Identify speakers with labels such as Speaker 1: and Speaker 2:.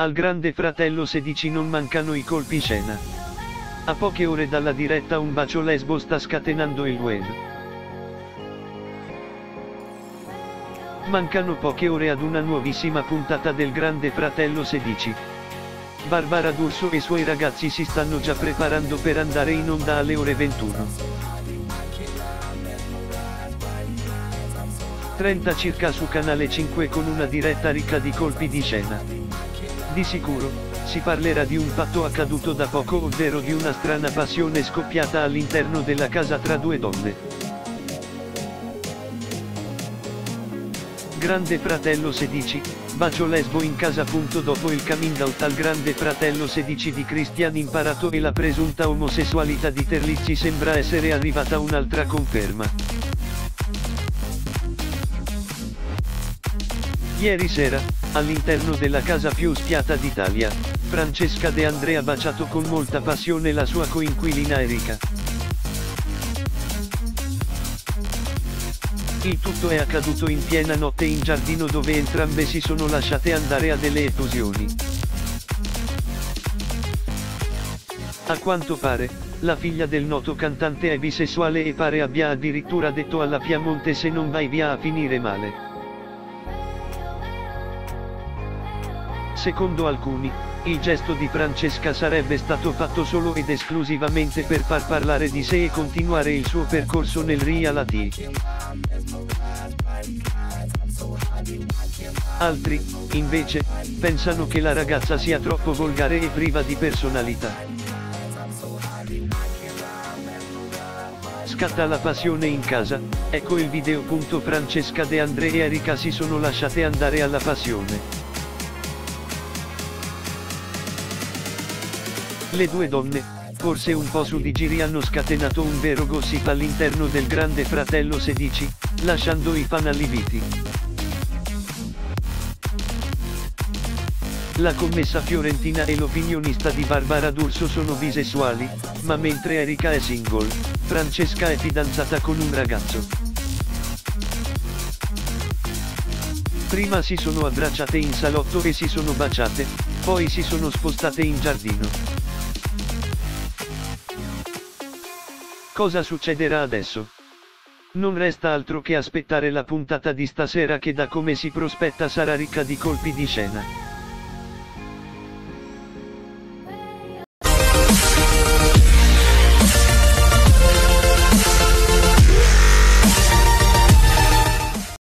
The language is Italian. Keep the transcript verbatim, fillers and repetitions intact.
Speaker 1: Al Grande Fratello sedici non mancano i colpi scena. A poche ore dalla diretta un bacio lesbo sta scatenando il web. Mancano poche ore ad una nuovissima puntata del Grande Fratello sedici. Barbara D'Urso e i suoi ragazzi si stanno già preparando per andare in onda alle ore ventuno e trenta circa su Canale cinque con una diretta ricca di colpi di scena. Di sicuro, si parlerà di un fatto accaduto da poco, ovvero di una strana passione scoppiata all'interno della casa tra due donne. Grande Fratello sedici, bacio lesbo in casa. Dopo il coming out al Grande Fratello sedici di Cristian Imparato e la presunta omosessualità di Terlizzi, sembra essere arrivata un'altra conferma. Ieri sera, all'interno della casa più spiata d'Italia, Francesca De André ha baciato con molta passione la sua coinquilina Erika. Il tutto è accaduto in piena notte in giardino, dove entrambe si sono lasciate andare a delle effusioni. A quanto pare, la figlia del noto cantante è bisessuale e pare abbia addirittura detto alla Piemonte: se non vai via a finire male. Secondo alcuni, il gesto di Francesca sarebbe stato fatto solo ed esclusivamente per far parlare di sé e continuare il suo percorso nel reality. Altri, invece, pensano che la ragazza sia troppo volgare e priva di personalità. Scatta la passione in casa, ecco il video. Francesca De André e Erika si sono lasciate andare alla passione. Le due donne, forse un po' su di giri, hanno scatenato un vero gossip all'interno del Grande Fratello sedici, lasciando i fan allibiti. La commessa fiorentina e l'opinionista di Barbara D'Urso sono bisessuali, ma mentre Erika è single, Francesca è fidanzata con un ragazzo. Prima si sono abbracciate in salotto e si sono baciate, poi si sono spostate in giardino. Cosa succederà adesso? Non resta altro che aspettare la puntata di stasera, che da come si prospetta sarà ricca di colpi di scena.